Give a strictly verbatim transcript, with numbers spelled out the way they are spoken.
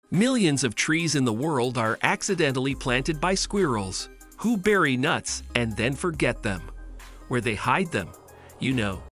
Millions of trees in the world are accidentally planted by squirrels, who bury nuts and then forget them. Where they hide them, you know,